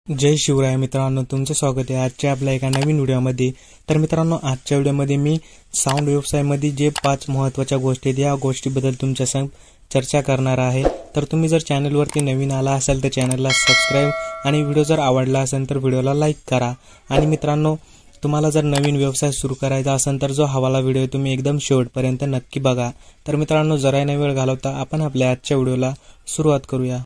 जय शिवराय मित्रांनो, तुमचे स्वागत आहे आजच्या आपल्या एका नवीन व्हिडिओमध्ये। तर मित्रांनो, आजच्या व्हिडिओमध्ये मी साऊंड व्यवसायामध्ये जे 5 महत्त्वाच्या गोष्टी आहेत या गोष्टीबद्दल तुमच्या संग चर्चा करणार आहे। तर तुम्ही जर चॅनलवरती नवीन आला असाल तर चॅनलला सबस्क्राइब आणि व्हिडिओ जर आवडला असेल तर व्हिडिओला लाईक करा। आणि मित्रांनो, तुम्हाला जर नवीन व्यवसाय सुरू करायचा असेल तर जो हवाला व्हिडिओ तुम्ही एकदम शेवटपर्यंत नक्की बघा। तर मित्रांनो, जरा न वेळ घालवता आपण आपल्या आजच्या व्हिडिओला सुरुवात करूया।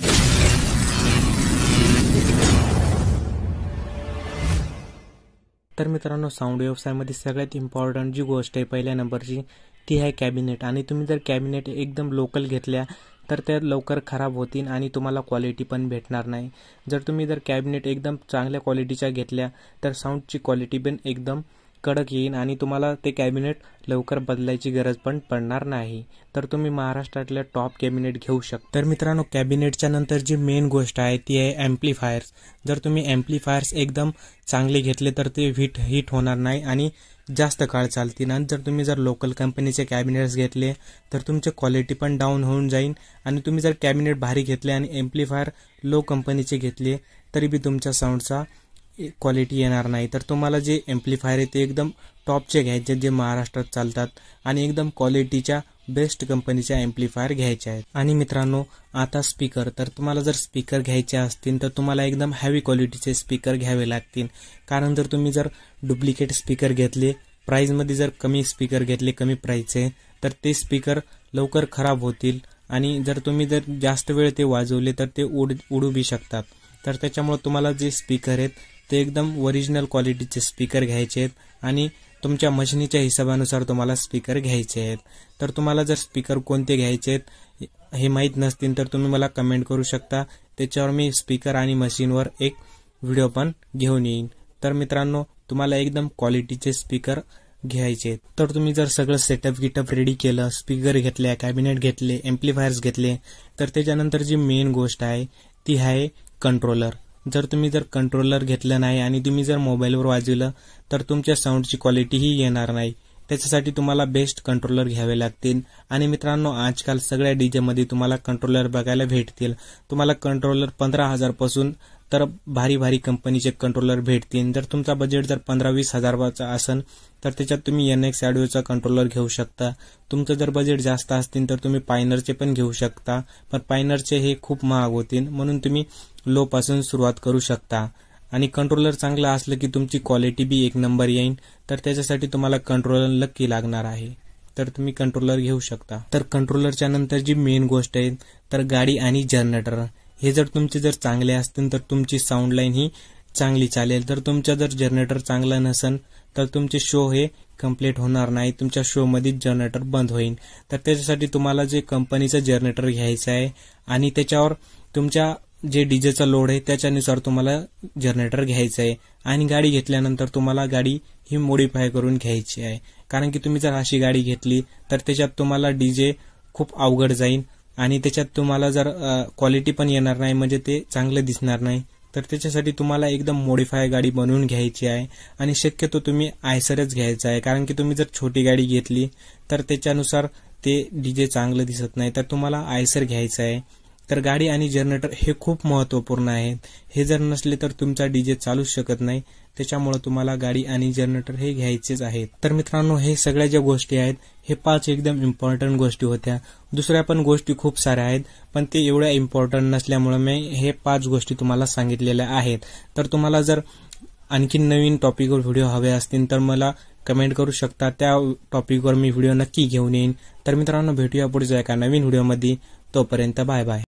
तर मित्रांनो, साऊंड व्यवसायामध्ये सगळ्यात इम्पॉर्टंट जी गोष्ट आहे पहिल्या नंबरची ती आहे कॅबिनेट। आणि तुम्ही जर कॅबिनेट एकदम लोकल घेतल्या तर त्या लवकर खराब होतील आणि तुम्हाला क्वालिटी पण भेटणार नाही। जर तुम्ही कॅबिनेट एकदम चांगल्या क्वालिटीच्या घेतल्या तर साऊंडची क्वालिटी पण एकदम कडक येईल आणि तुम्हाला ते कॅबिनेट लवकर बदलायची गरज पण पडणार नाही। तर तुम्ही महाराष्ट्रातल्या टॉप कॅबिनेट घेऊ शकता। तर मित्रांनो, कॅबिनेटच्या नंतर जी मेन गोष्ट आहे ती आहे ॲम्प्लिफायर्स। जर तुम्ही ॲम्प्लिफायर्स एकदम चांगले घेतले तर ते हीट होणार नाही आणि जास्त काळ चालतील। आणि तुम्ही लोकल कंपनीचे कॅबिनेट्स घेतले तर तुमची क्वालिटी पण डाऊन होऊन जाईल। आणि तुम्ही जर कॅबिनेट भारी घेतले आणि ॲम्प्लिफायर लो कंपनीचे घेतले तरी बी तुमच्या साऊंडचा क्वालिटी येणार नाही। तर तुम्हाला जे ॲम्प्लिफायर आहे ते एकदम टॉपचे घ्यायचे जे महाराष्ट्रात चालतात आणि एकदम क्वालिटीच्या बेस्ट कंपनीचे ॲम्प्लिफायर घ्यायचे आहेत। आणि मित्रांनो, आता स्पीकर, तर तुम्हाला जर स्पीकर घ्यायचे असतील तर तुम्हाला एकदम हेवी क्वालिटीचे स्पीकर घ्यावे लागतील। कारण जर तुम्ही डुप्लिकेट स्पीकर घेतले, प्राईजमध्ये जर कमी स्पीकर घेतले कमी प्राईजचे तर ते स्पीकर लवकर खराब होतील आणि जर तुम्ही जास्त वेळ ते वाजवले तर ते उडू बी शकतात। तर त्याच्यामुळे तुम्हाला जे स्पीकर आहेत ते एकदम ओरिजिनल क्वालिटीचे स्पीकर घ्यायचे आहेत आणि तुमच्या मशीनीच्या हिशोबानुसार तुम्हाला स्पीकर घ्यायचे आहेत। तर तुम्हाला जर स्पीकर कोणते घ्यायचे आहेत हे माहीत नसतील तर तुम्ही मला कमेंट करू शकता, त्याच्यावर मी स्पीकर आणि मशीनवर एक व्हिडिओ पण घेऊन येईन। तर मित्रांनो, तुम्हाला एकदम क्वालिटीचे स्पीकर घ्यायचे आहेत। तर तुम्ही जर सगळं सेटअप रेडी केलं, स्पीकर घेतले, कॅबिनेट घेतले, ॲम्प्लिफायर्स घेतले, तर त्याच्यानंतर जी मेन गोष्ट आहे ती आहे कंट्रोलर। जर तुम्ही कंट्रोलर घेतलं नाही आणि तुम्ही मोबाईलवर वाजवलं तर तुमच्या साऊंडची क्वालिटीही येणार नाही। त्याच्यासाठी तुम्हाला बेस्ट कंट्रोलर घ्यावे लागतील। आणि मित्रांनो, आजकाल सगळ्या डीजेमध्ये तुम्हाला कंट्रोलर बघायला भेटतील। तुम्हाला कंट्रोलर 15,000 पासून तर भारी कंपनीचे कंट्रोलर भेटतील। जर तुमचा बजेट 15-20 हजाराचा असेल तर त्याच्यात तुम्ही NX ऑडिओचा कंट्रोलर घेऊ शकता। तुमचं जर बजेट जास्त असतील तर तुम्ही पायनरचे पण घेऊ शकता, पण पायनरचे हे खूप महाग होतील, म्हणून तुम्ही लो पासून सुरुवात करू शकता। आणि कंट्रोलर चांगला असलं की तुमची क्वालिटी बी एक नंबर येईल। तर त्याच्यासाठी तुम्हाला कंट्रोलर नक्की लागणार आहे, तर तुम्ही कंट्रोलर घेऊ शकता। तर कंट्रोलरच्या नंतर जी मेन गोष्ट आहे तर गाडी आणि जनरेटर, हे जर तुमचे चांगले असतील तर तुमची साऊंड लाईन ही चांगली चालेल। तर तुमचा जनरेटर चांगला नसेल तर तुमचे शो हे कंप्लीट होणार नाही, तुमच्या शो मध्ये जनरेटर बंद होईल। तर त्याच्यासाठी तुम्हाला जे कंपनीचं जनरेटर घ्यायचं आहे आणि त्याच्यावर तुमच्या जे डीजेचा लोड आहे त्याच्यानुसार तुम्हाला जनरेटर घ्यायचं आहे। आणि गाडी घेतल्यानंतर तुम्हाला गाडी ही मॉडिफाय करून घ्यायची आहे, कारण की तुम्ही जर अशी गाडी घेतली तर त्याच्यात तुम्हाला डीजे खूप अवघड जाईल आणि त्याच्यात तुम्हाला क्वालिटी पण येणार नाही, म्हणजे ते चांगलं दिसणार नाही। तर त्याच्यासाठी तुम्हाला एकदम मॉडिफाय गाडी बनवून घ्यायची आहे आणि शक्यतो तुम्ही आयसरच घ्यायचं आहे, कारण की तुम्ही जर छोटी गाडी घेतली तर त्याच्यानुसार ते डीजे चांगलं दिसत नाही। तर तुम्हाला आयसर घ्यायचं आहे। तर गाडी आणि जनरेटर हे खूप महत्त्वपूर्ण आहेत, हे जर नसले तर तुमचा डीजे चालूच शकत नाही। त्याच्यामुळे तुम्हाला गाडी आणि जनरेटर हे घ्यायचेच आहेत। तर मित्रांनो, हे सगळ्या ज्या गोष्टी आहेत हे 5 एकदम इम्पॉर्टंट गोष्टी होत्या। दुसऱ्या पण गोष्टी खूप साऱ्या आहेत, पण ते एवढ्या इम्पॉर्टंट नसल्यामुळे मी हे 5 गोष्टी तुम्हाला सांगितलेल्या आहेत। तर तुम्हाला जर आणखी नवीन टॉपिकवर व्हिडिओ हवे असतील तर मला कमेंट करू शकता, त्या टॉपिकवर मी व्हिडिओ नक्की घेऊन येईन। तर मित्रांनो, भेटूया पुढच्या एका नवीन व्हिडिओमध्ये, तोपर्यंत बाय बाय।